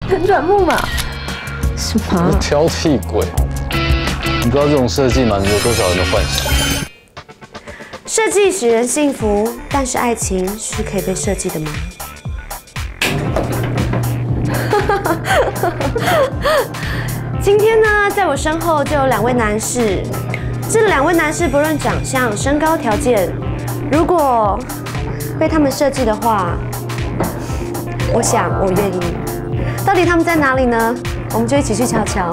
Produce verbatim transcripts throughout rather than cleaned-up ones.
旋转木马？什么？ 挑剔鬼！你不知道这种设计满足了多少人的幻想。 设计使人幸福，但是爱情是可以被设计的吗？今天呢，在我身后就有两位男士，这两位男士不论长相、身高条件，如果被他们设计的话，我想我愿意。到底他们在哪里呢？我们就一起去瞧瞧。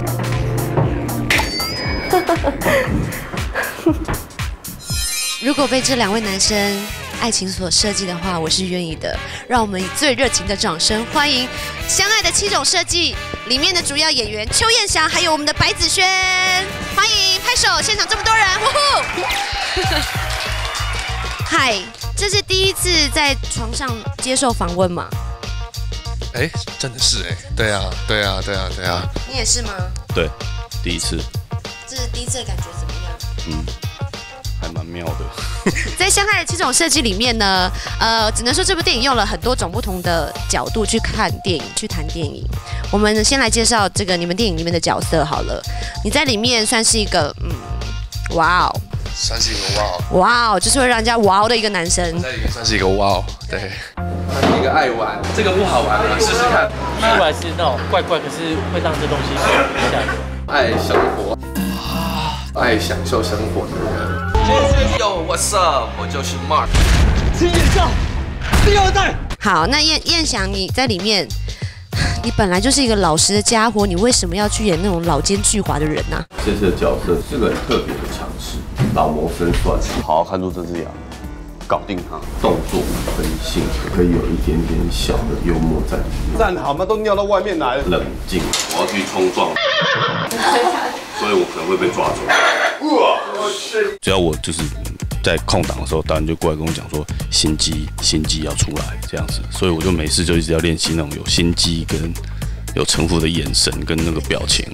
如果被这两位男生爱情所设计的话，我是愿意的。让我们以最热情的掌声欢迎《相爱的七种设计》里面的主要演员邱彦翔，还有我们的白子轩，欢迎拍手！现场这么多人，呼呼！嗨，这是第一次在床上接受访问吗？ 哎，真的是哎，对啊，对啊，对啊，对啊。 你也是吗？ 对，第一次。 这是第一次的感觉怎么样？ 嗯。还蛮妙的。 在《相爱的七种设计》里面呢，呃，只能说这部电影用了很多种不同的角度去看电影，去谈电影。我们先来介绍这个你们电影里面的角色好了。你在里面算是一个，嗯，哇哦， 算是一个哇哦， 哇哦，就是会让人家哇哦的一个男生。 在里面算是一个哇哦，对。他是一个爱玩，这个不好玩嘛，试试看。 出来是那种怪怪，可是会让这东西下来。 爱生活，爱享受生活的人。Yo, what's up？ 我就是 Mark。 请演上第二代。 好，那彦彦翔你在里面，你本来就是一个老实的家伙，你为什么要去演那种老奸巨猾的人呢、啊？ 这次的角色是个很特别的尝试，老谋深算，好好看住这只羊，搞定它。动作分性可以有一点点小的幽默在里面。 站好吗？都尿到外面来了。 冷静，我要去冲撞，所以我可能会被抓住。 只要我就是在空档的时候，导演就过来跟我讲说心机心机要出来这样子，所以我就没事就一直要练习那种有心机跟有城府的眼神跟那个表情。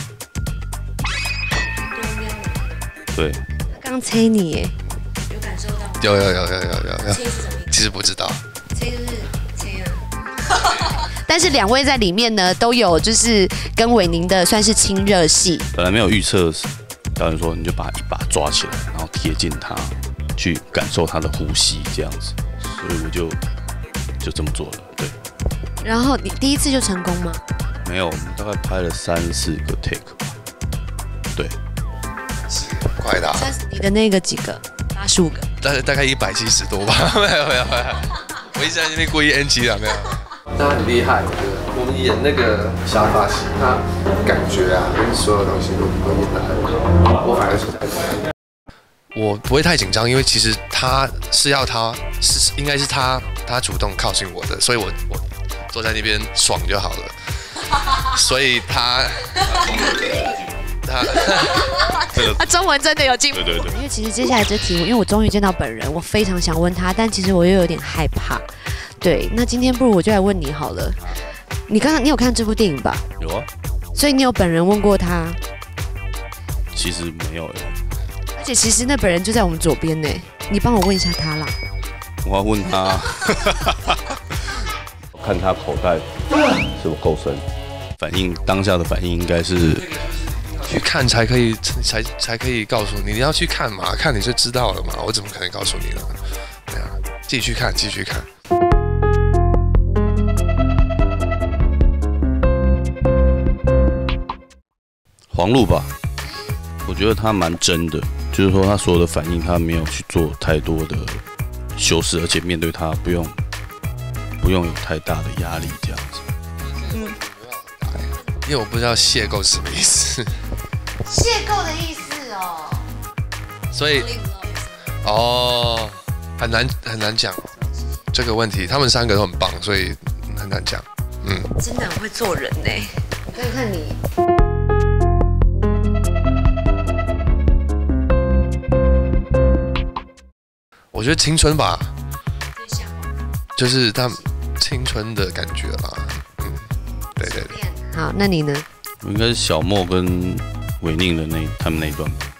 对， 他刚催你耶，有感受到吗？ 有有有有有有有。 催是什么意思？ 其实不知道。 催就是催啊。但是两位在里面呢，都有就是跟伟宁的算是亲热戏。 本来没有预测。导演说：“你就把一把抓起来，然后贴近他，去感受他的呼吸，这样子。”所以我就就这么做了，对。 然后你第一次就成功吗？ 没有，我们大概拍了三四个 take 吧。对。 是快的、啊。 你的那个几个？八十五个。 大概大概一百七十多吧，没有没有没有。我一直在那边故意 N 七啊，没有。他很厉害，我觉得我们演那个沙发戏，他感觉啊跟所有东西都都演得很好，我反而是我不会太紧张，因为其实他是要他是应该是他他主动靠近我的，所以我我坐在那边爽就好了，所以他他这个他中文真的有进步， 对对对， 因为其实接下来这题，因为我终于见到本人，我非常想问他，但其实我又有点害怕。对，那今天不如我就来问你好了。你刚刚你有看这部电影吧？ 有啊。 所以你有本人问过他？ 其实没有耶。 而且其实那本人就在我们左边呢，你帮我问一下他啦。 我要问他，看他口袋是否够深，反应当下的反应应该是去看才可以，才才可以告诉你，你要去看嘛，看你就知道了嘛，我怎么可能告诉你呢？对啊，继续看，继续看。 黄璐吧，我觉得他蛮真的，就是说他所有的反应，他没有去做太多的修饰，而且面对他不用不用有太大的压力，这样子。 嗯，因为我不知道邂逅是什么意思。 邂逅的意思哦。 所以，哦，很难很难讲这个问题。他们三个都很棒，所以很难讲。嗯， 真的很会做人呢。我看看你。 我觉得青春吧，就是他青春的感觉啦。嗯，对对对。 好，那你呢？ 我应该是小莫跟伟宁的那他们那一段吧。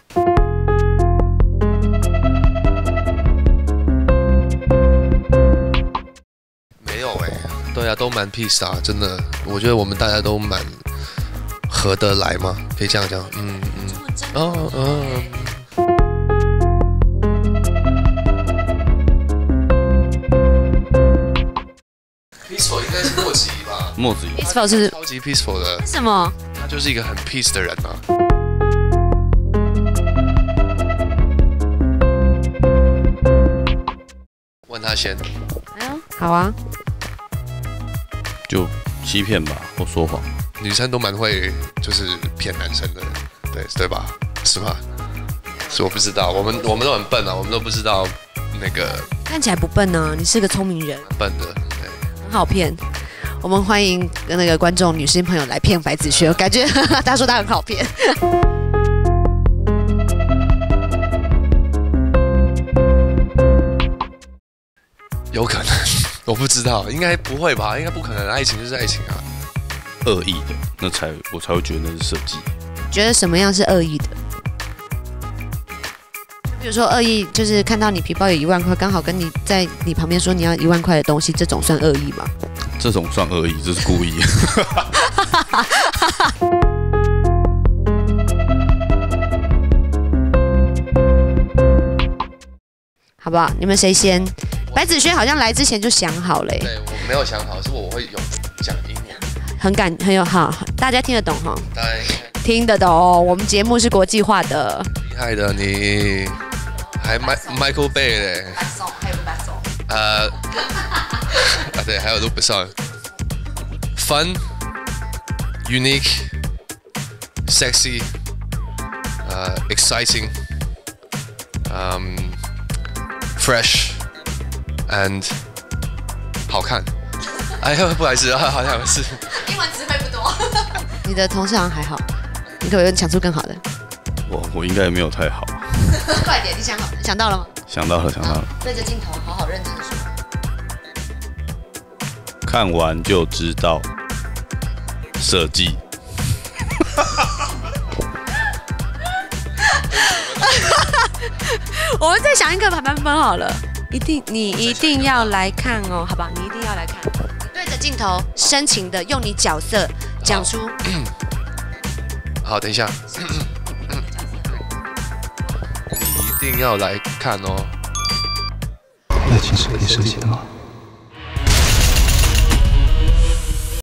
没有哎、欸，对啊，都都蛮 peace 的、啊，真的，我觉得我们大家都蛮合得来嘛，可以这样讲，嗯嗯，哦哦。peaceful 应该是莫子仪吧？ 莫子仪 peaceful 是超级 peaceful 的， 为什么？ 他就是一个很 peace 的人啊。问他先。 哎呦，好啊。 就欺骗吧，或说谎。 女生都蛮会就是骗男生的，对对吧？是吧？是我不知道，我们我们都很笨啊，我们都不知道那个。 看起来不笨啊，你是个聪明人。 笨的，对， 很好骗。我们欢迎那个观众女性朋友来骗白子轩，感觉他说他很好骗。 有可能，我不知道，应该不会吧？应该不可能，爱情就是爱情啊。 恶意的，那才我才会觉得那是设计。 觉得什么样是恶意的？比如说恶意就是看到你皮包有一万块，刚好跟你在你旁边说你要一万块的东西，这种算恶意吗？ 这种算恶意，这是故意。 好不好？你们谁先？白子轩好像来之前就想好了、欸。 对，我没有想好，是我会有讲英文。 很感很有好，大家听得懂哈？ 当然听得懂。我们节目是国际化的。 厉害的你，还 Michael Bay 嘞。 还有 Battle。 呃，啊对，还有 Luke Besson。Fun, unique, sexy, uh, exciting, um, fresh, and 好看。哎呀，不好意思啊，好像是。 英文词汇不多。你的同事好像还好，你可不可以想出更好的？ 我我应该也没有太好。 快点，你想好想到了吗？ 想到了，想到了。 对着镜头，好好认真的说。 看完就知道设计。 我们再想一个版本好了，一定你一定要来看哦，好吧？你一定要来看。你对着镜头，深情的用你角色讲出。 好，等一下。你一定要来看哦。 爱情是可以设计的吗？